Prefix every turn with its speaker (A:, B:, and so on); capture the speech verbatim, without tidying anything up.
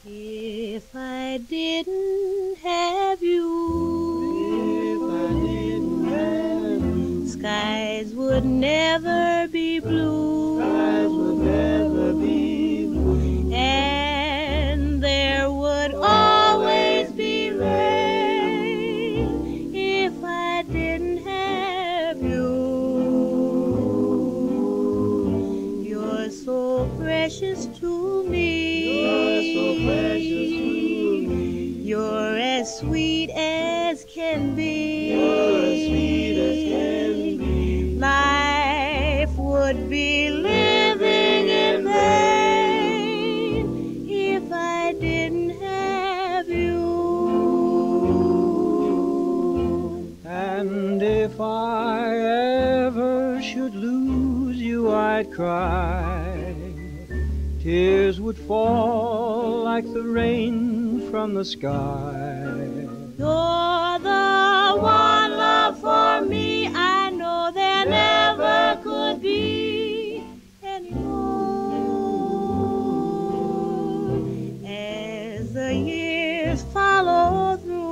A: If I didn't have you,
B: If I didn't have you,
A: skies would never be blue,
B: skies would never be blue,
A: and there would always be rain if I didn't have you. You're so precious to me.
B: You're so precious to me.
A: You're as sweet as can be.
B: You're as sweet as can be.
A: Life would be living in vain if I didn't have you.
B: And if I ever should lose you, I'd cry. Tears would fall like the rain from the sky.
A: You're the one love for me. I know there never could be any more. As the years follow through,